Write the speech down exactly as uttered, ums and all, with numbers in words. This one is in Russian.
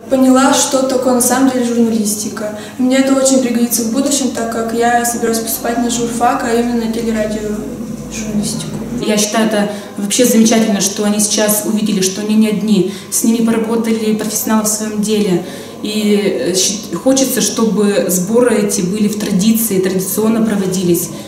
Поняла, что такое на самом деле журналистика. Мне это очень пригодится в будущем, так как я собираюсь поступать на журфак, а именно телерадиожурналистику. Я считаю, это вообще замечательно, что они сейчас увидели, что они не одни, с ними поработали профессионалы в своем деле. И хочется, чтобы сборы эти были в традиции, традиционно проводились.